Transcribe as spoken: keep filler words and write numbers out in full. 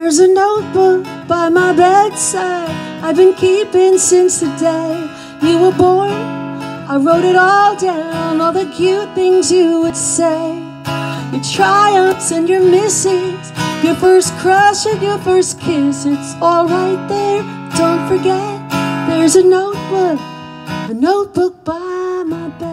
There's a notebook by my bedside I've been keeping since the day you were born. I wrote it all down, all the cute things you would say, your triumphs and your misses, your first crush and your first kiss. It's all right there, don't forget. There's a notebook, a notebook by my bed.